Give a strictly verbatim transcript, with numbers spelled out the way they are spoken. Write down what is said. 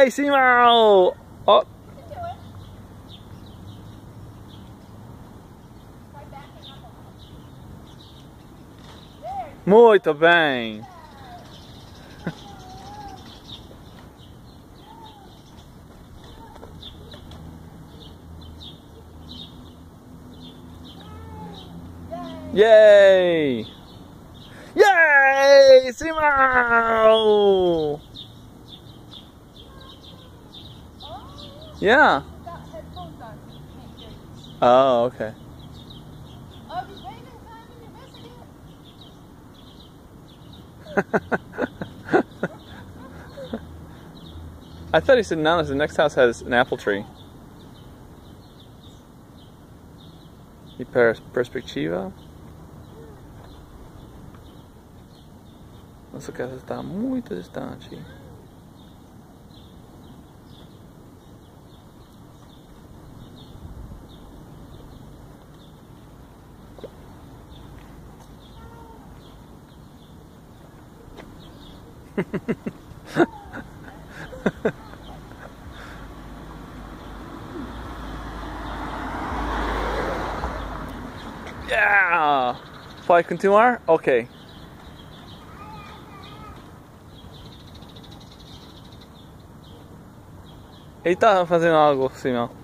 Yay, Simão! Ó. Muito bem! Yay! Yay! Simão! Yeah. Oh, okay. I thought he said no, the next house has an apple tree. E perspectiva. Nossa casa está muito distante. Yeah! Pode continuar? Ok. Ele tá fazendo algo, Simão.